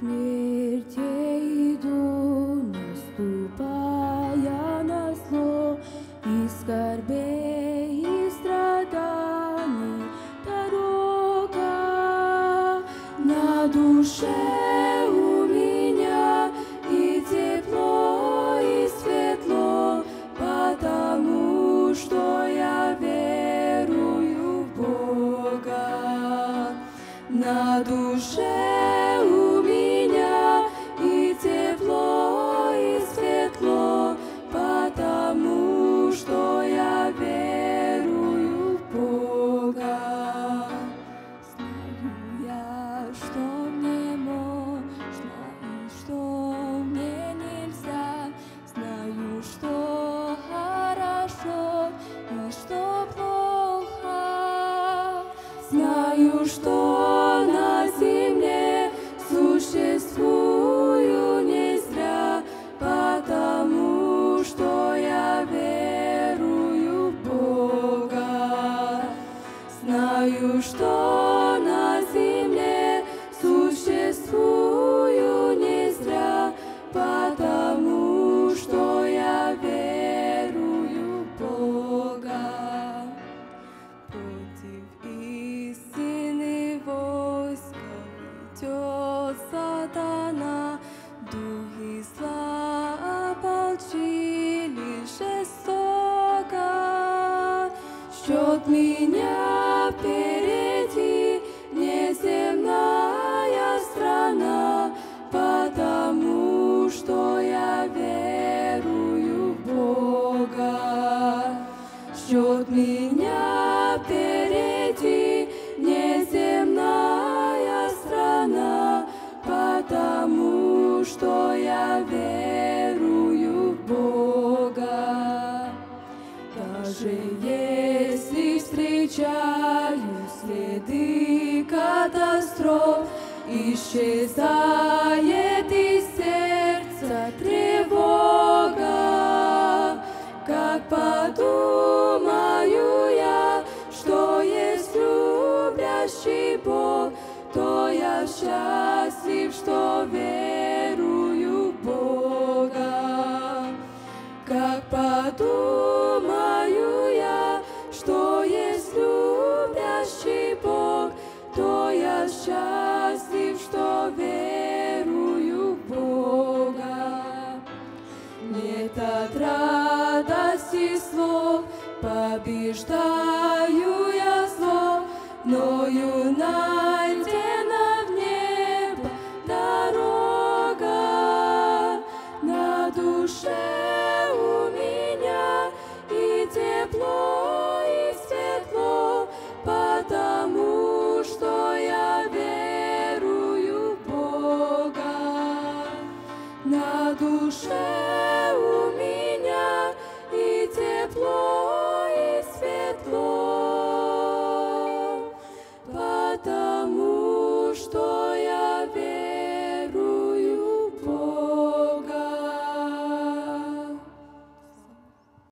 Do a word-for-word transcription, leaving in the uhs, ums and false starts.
смерти иду, наступая на зло, и скорбей, и страданий дорога. На душе у меня и тепло, и светло, потому что я верую в Бога. На душе у меня и тепло, и светло, потому что я верую в Бога. Знаю я, что мне можно и что мне нельзя, знаю, что хорошо и что плохо, знаю, что на земле существую не зря, потому что я верую в Бога. Знаю, что на земле существую не зря, потому что я верую в Бога. Против истины войска ведет сатана, духи зла ополчились жестоко. Ждет меня впереди неземная страна, потому что я верую в Бога. Ждет меня впереди неземная страна, потому что я верую в Бога. Даже если встречаю следы катастроф, исчезает из сердца тревога. Как подумаю я, что есть любящий Бог, то я счастлив, что верую в Бога. Как подумаю я, что есть любящий Бог, то я счастлив, что верую в Бога. Нет от радости слов, побеждаю я зло, мною найдена в небо дорога. На душе у меня и тепло, и светло, потому что я верую в Бога. На душе